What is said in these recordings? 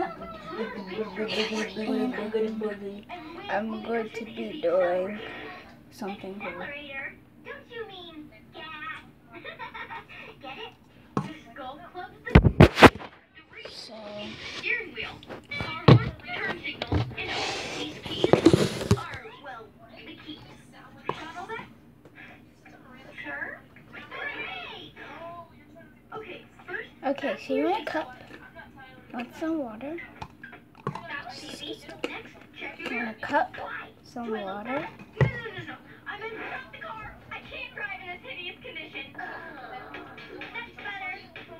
I'm going to be doing something cool. Don't you mean gas? Get it? The Golf Club's the So, steering wheel, car horn, turn signals, and these keys are, well, the keys. Got all that? Sure? Great! Okay, first... okay, so you want a cup, want some water, That's easy. Next, check your you want mirror. a cup, Why? some Do I look water, bad? No. I'm in the car. I can't drive in this hideous condition. That's better.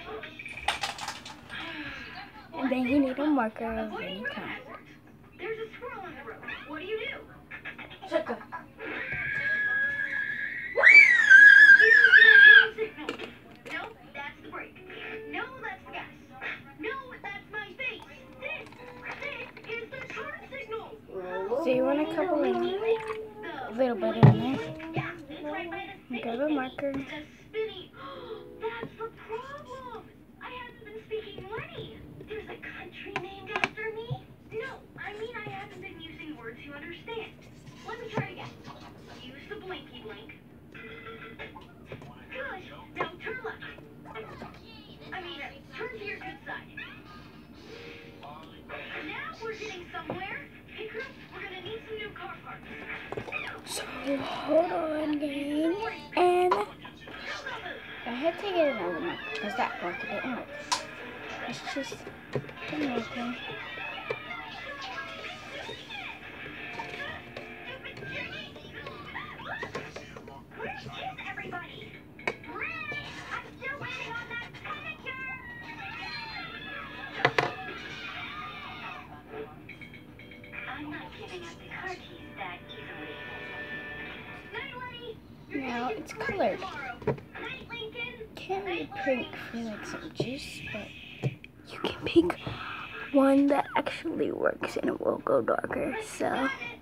and then you need a marker of any kind. There's a squirrel in the road. What do? Shut up. Use your turn signal. No, that's the brake. No, that's the gas. No, that's my face. This is the turn signal. So you want a couple of a little bit in there. Yeah, it's right by the Grab a marker. The spinny. That's the problem. I haven't been speaking money. There's a country named after me. No, I mean I haven't been using words you understand. Let me try it again. Use the blinky blink. Good. Now turn left. Turn to your good side. Now we're getting somewhere. Hey, Chris, we're gonna need some new car parts. So hold on, gang, and I had to get another marker because that marker didn't work. It's just didn't work. Where is everybody? I'm still waiting on that pedicure. I'm not giving up the car keys that easily. Night, Lenny. Now it's colored. Night, Lincoln. Can't be pink for like some juice, but you can pick one that actually works and it will go darker. So.